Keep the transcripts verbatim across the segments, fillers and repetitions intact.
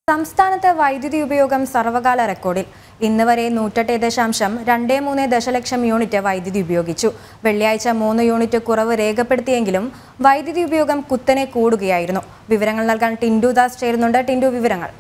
സംസ്ഥാനത്ത് വൈദ്യുതി ഉപയോഗം സർവകാല റെക്കോർഡിൽ ഇന്ന് വരെ നൂറ്റെട്ട് ദശാംശം രണ്ട് മൂന്ന് ദശലക്ഷം യൂണിറ്റ് വൈദ്യുതി ഉപയോഗിച്ചു. വെള്ളിയാഴ്ച മൂന്ന് യൂണിറ്റ് കുറവ് രേഖപ്പെടുത്തിയെങ്കിലും വൈദ്യുതി ഉപയോഗം കുത്തനെ കൂടുകയായിരുന്നു. വിവരങ്ങൾ നൽകാൻ ടിൻഡു ദാസ് ചേരുന്നുണ്ട്. ടിൻഡു, വിവരങ്ങൾ.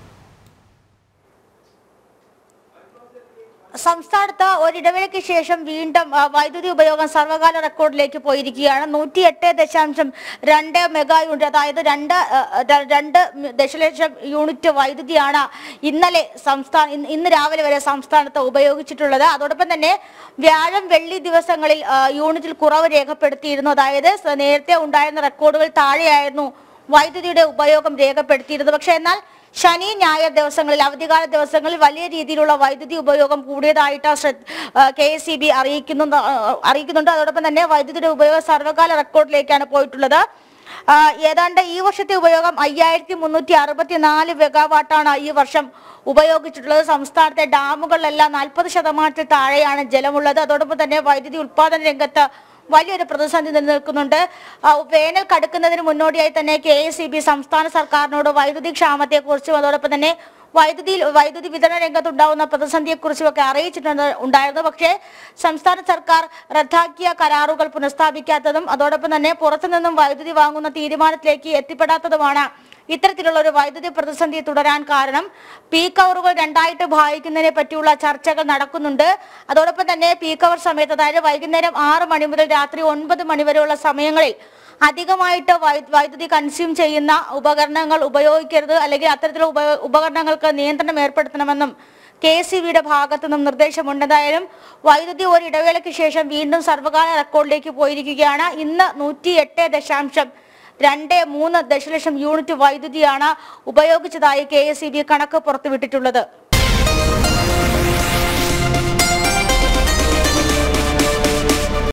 സംസ്ഥാനത്ത് ഒരിടവേളയ്ക്ക് ശേഷം വീണ്ടും വൈദ്യുതി ഉപയോഗം സർവകാല റെക്കോർഡിലേക്ക് പോയിരിക്കുകയാണ്. നൂറ്റി എട്ട് ദശാംശം രണ്ട് മെഗാ യൂണിറ്റ്, അതായത് രണ്ട് രണ്ട് ദശലക്ഷം യൂണിറ്റ് വൈദ്യുതിയാണ് ഇന്നലെ സംസ്ഥാന ഇന്ന് രാവിലെ വരെ സംസ്ഥാനത്ത് ഉപയോഗിച്ചിട്ടുള്ളത്. അതോടൊപ്പം തന്നെ വ്യാഴം വെള്ളി ദിവസങ്ങളിൽ യൂണിറ്റിൽ കുറവ് രേഖപ്പെടുത്തിയിരുന്നു. അതായത് നേരത്തെ ഉണ്ടായിരുന്ന റെക്കോർഡുകൾ താഴെയായിരുന്നു വൈദ്യുതിയുടെ ഉപയോഗം രേഖപ്പെടുത്തിയിരുന്നത്. പക്ഷേ എന്നാൽ ശനി ഞായർ ദിവസങ്ങളിൽ, അവധിക്കാല ദിവസങ്ങളിൽ വലിയ രീതിയിലുള്ള വൈദ്യുതി ഉപയോഗം കൂടിയതായിട്ട് കെ എസ് ഇ ബി അറിയിക്കുന്നുണ്ട് അറിയിക്കുന്നുണ്ട് അതോടൊപ്പം തന്നെ വൈദ്യുതിയുടെ ഉപയോഗം സർവകാല റെക്കോർഡിലേക്കാണ് പോയിട്ടുള്ളത്. ഏതാണ്ട് ഈ വർഷത്തെ ഉപയോഗം അയ്യായിരത്തി മുന്നൂറ്റി അറുപത്തി നാല് മെഗാവാട്ടാണ് ഈ വർഷം ഉപയോഗിച്ചിട്ടുള്ളത്. സംസ്ഥാനത്തെ ഡാമുകളിലെല്ലാം നാൽപ്പത് ശതമാനത്തിൽ താഴെയാണ് ജലമുള്ളത്. അതോടൊപ്പം തന്നെ വൈദ്യുതി ഉൽപാദന രംഗത്ത് വലിയൊരു പ്രതിസന്ധി നിലനിൽക്കുന്നുണ്ട്. വേനൽ കടുക്കുന്നതിന് മുന്നോടിയായി തന്നെ കെ എസ് ഇ ബി സംസ്ഥാന സർക്കാരിനോട് വൈദ്യുതി ക്ഷാമത്തെക്കുറിച്ചും അതോടൊപ്പം തന്നെ വൈദ്യുതി വൈദ്യുതി വിതരണ രംഗത്തുണ്ടാവുന്ന പ്രതിസന്ധിയെക്കുറിച്ചും ഒക്കെ അറിയിച്ചിട്ടുണ്ട് ഉണ്ടായിരുന്നു. പക്ഷേ സംസ്ഥാന സർക്കാർ റദ്ദാക്കിയ കരാറുകൾ പുനഃസ്ഥാപിക്കാത്തതും അതോടൊപ്പം തന്നെ പുറത്തുനിന്നും വൈദ്യുതി വാങ്ങുന്ന തീരുമാനത്തിലേക്ക് എത്തിപ്പെടാത്തതുമാണ് ഇത്തരത്തിലുള്ള ഒരു വൈദ്യുതി പ്രതിസന്ധി തുടരാൻ കാരണം. പീക്ക് അവറുകൾ രണ്ടായിട്ട് ഭാഗിക്കുന്നതിനെ പറ്റിയുള്ള ചർച്ചകൾ നടക്കുന്നുണ്ട്. അതോടൊപ്പം തന്നെ പീക്ക് അവർ സമയത്ത്, അതായത് വൈകുന്നേരം ആറ് മണി മുതൽ രാത്രി ഒൻപത് മണി വരെയുള്ള സമയങ്ങളിൽ അധികമായിട്ട് വൈദ്യുതി കൺസ്യൂം ചെയ്യുന്ന ഉപകരണങ്ങൾ ഉപയോഗിക്കരുത്, അല്ലെങ്കിൽ അത്തരത്തിലുള്ള ഉപകരണങ്ങൾക്ക് നിയന്ത്രണം ഏർപ്പെടുത്തണമെന്നും കെ എസ് ഇ ബിയുടെ ഭാഗത്തു നിന്നും നിർദ്ദേശമുണ്ട്. എന്തായാലും വൈദ്യുതി ഒരു ഇടവേളയ്ക്ക് ശേഷം വീണ്ടും സർവകാല റെക്കോർഡിലേക്ക് പോയിരിക്കുകയാണ്. ഇന്ന് നൂറ്റി എട്ട് ദശാംശം രണ്ട് മൂന്ന് ദശലക്ഷം യൂണിറ്റ് വൈദ്യുതിയാണ് ഉപയോഗിച്ചതായി കെ എസ് ഇ ബി കണക്ക് പുറത്തുവിട്ടിട്ടുള്ളത്.